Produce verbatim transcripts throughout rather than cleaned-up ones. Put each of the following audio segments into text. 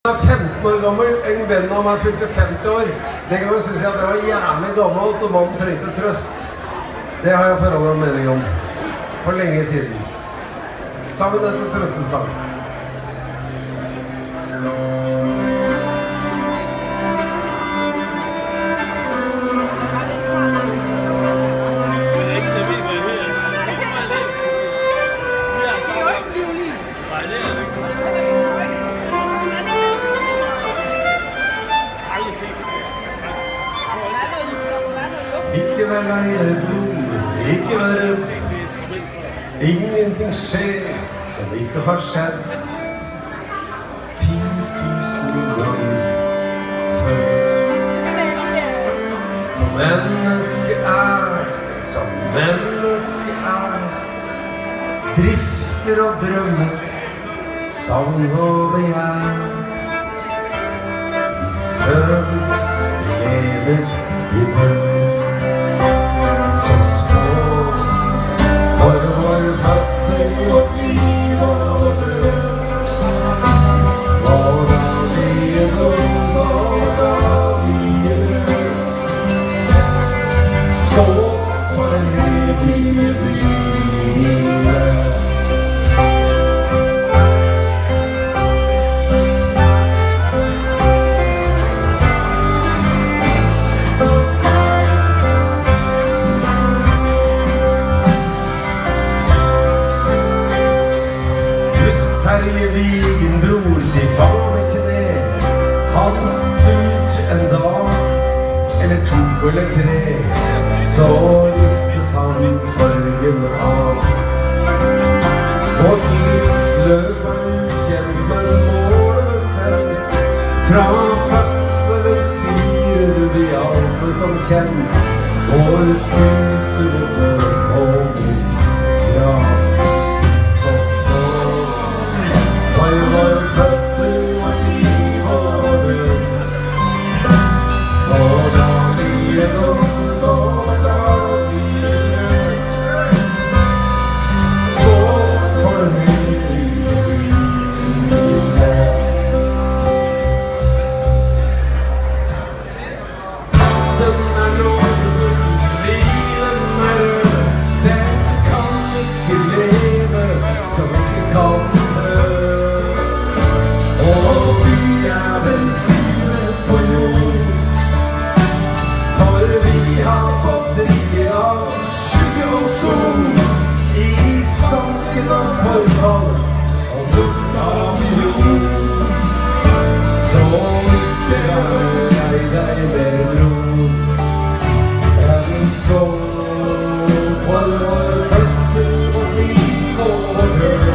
Jeg er femten år gammel, en venn av meg fylte femti år. Den gangen synes jeg at det var jævlig gammelt, og mannen trengte trøst. Det har jeg forandret mening om. For lenge siden. Sammen etter trøstesang. Ikke vær lei deg, bror, ikke vær redd. Ingenting skjer som ikke har skjedd ti tusen ganger før. For mennesket er som mennesket er. Drifter og drømmer, savn og begjær. Vi føles, lever, vi dør. Så skål for vår fødsel, vårt liv og vår død. Og da vi er blod, og da vi er rød. Skål for en evig hvile. Terje Vigen, bror, de faen med kne. Han styrte en dag, eller to eller tre. Så ristet han sorgen av. Vårt livsløp er ukjent, men målet bestemt. Fra fødselen styrer vi alle som kjent. Vår skute mot dør og mot grav. Vår fødsel, vårt liv og vår død. Og da vi er godt, og da vi er rød. Skål for en evig hvile. Den er nådefull, livet er rød. Den kan ikke leve som ikke kan. Forfall og luft av jord. Så ikke er jeg deg mer bror enn skål for vår fødsel, vårt liv og vår død.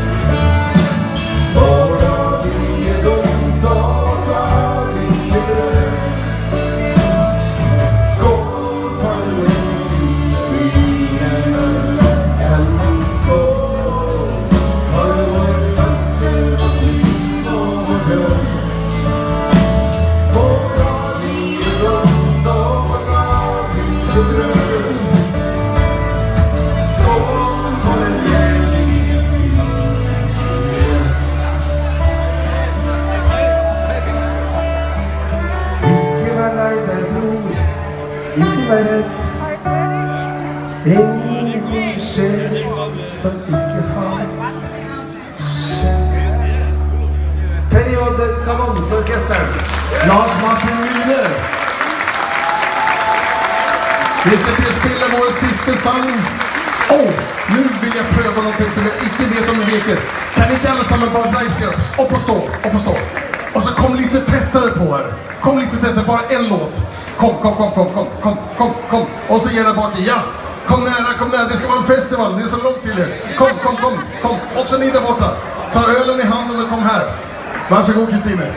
Og da vi er dumt, og da vi er rød. Skål for en evig hvile. Enn skål ikke vær redd. Ingenting skjer som ikke har skjedd. Periode Kavanse-orkesteren. Lars Martin Myhre. Vi ska tillspela vår sista sang. Åh, nu vill jag pröva någonting som jag inte vet om ni vet. Kan inte alla samman bara brace er upp? Upp och stå, upp och stå. Och så kom lite tättare på här. Kom lite tättare, bara en låt. Kom, kom, kom, kom, kom, kom, kom, kom. Och så ger det bak i. Ja, kom nära, kom nära. Det ska vara en festival, det är så långt till er. Kom, kom, kom, kom. Också ni där borta. Ta ölen i handen och kom här. Varsågod, Kristine.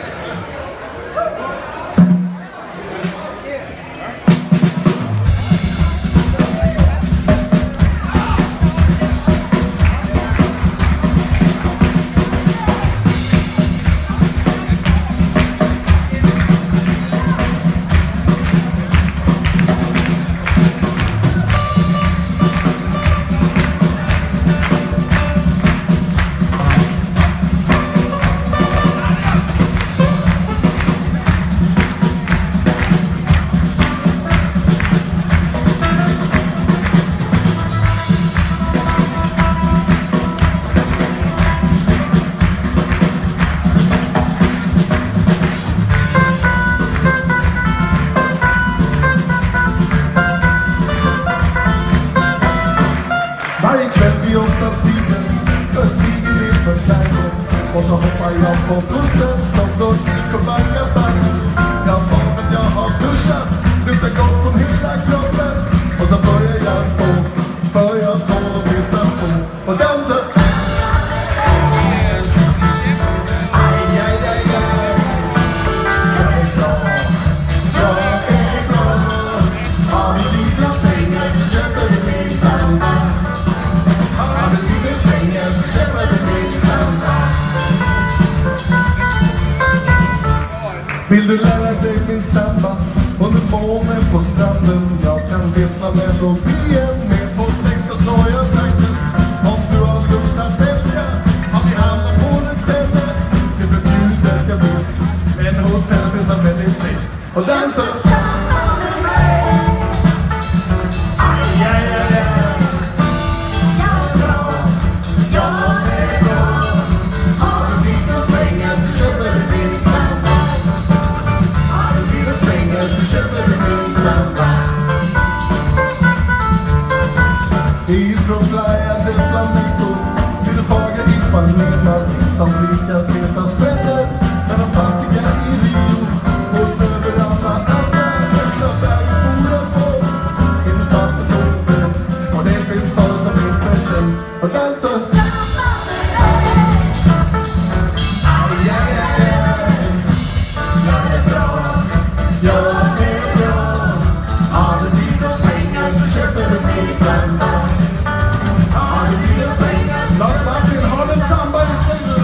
träffar jag på bussen som går till Copacabana. Jag var att jag har duschat, luktar gott från hela kroppen. Och så börjar jag på, för jag tål och tittas på och dansa. Vill du lära dig min samba under månen på stranden? Jag kan vissla melodien med två steg ska slå jag takten. Om du har lust att älska har vi hamnat på ett ställe. Det förbjuder jag visst, men hotell finns är väldigt trist. Och dansa samba med mig. Aj, aj, aj, aj. Jag är bra, jag är bra. Har du tid och pengar så köper du din samba. Så köper du min samba. Ifrån flyade flamenco till det fagra Ipanema finns de rika seta stränder där de fattiga i Rio och över alla andra högsta berg bor på. I den svarta solens och det finns sorg som inte känns och dansar samba med dig. Aj, aj, aj, aj. Jag är bra. Jag är bra. Har du tid och pengar så köper du min samba. Har du tid och pengar så Lars Martin, har du samba i tiden?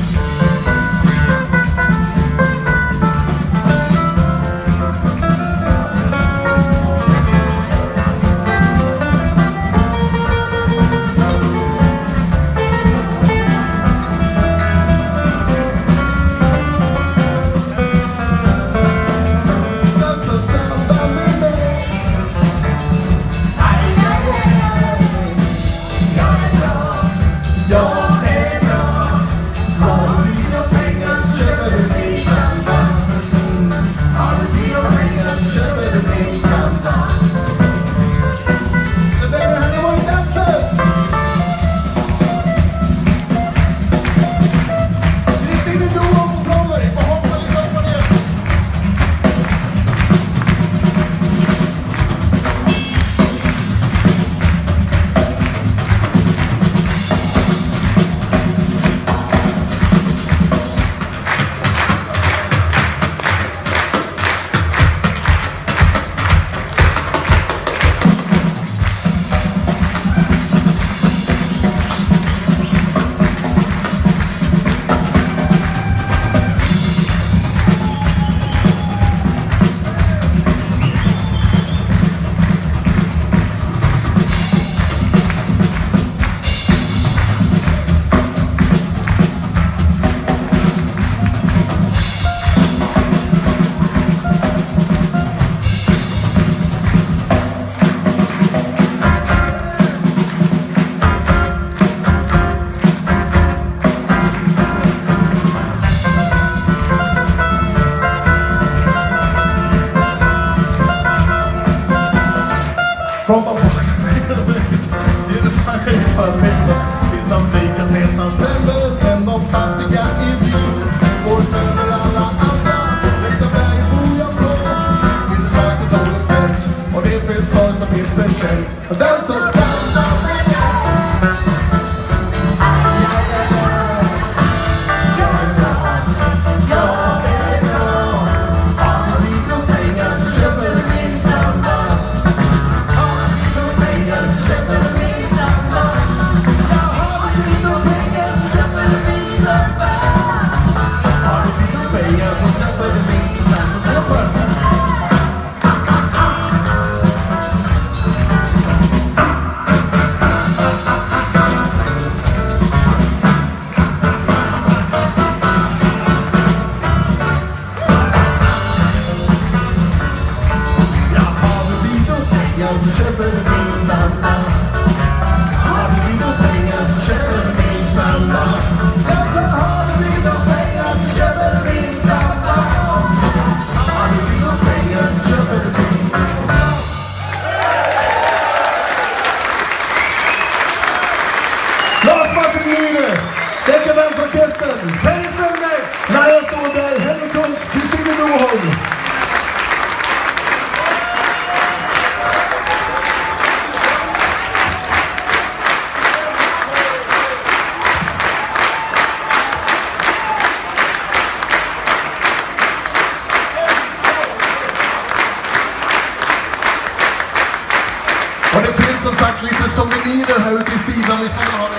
Komma på det är det färg för mesta. Finns de rika sena ställen än de fattiga i Rio. Går över alla andra högsta berg bor jag på. I det svarta solen och det finns sorg som inte känns. Och den som samba med dig. Aj, aj, aj, aj. Jag är bra, jag är bra. Har du tid och pengar så köper du min samba. Så köper du min samba. Har du tid och pengar så köper du min samba. Jag sa har du tid och pengar så köper du min samba. Har du tid och pengar så köper du min samba. Lars Martin Myhre, Dekadens Orkestern, Harrison Wow! Och det finns som sagt lite souvenirer här ute i sidan. Vi ska ha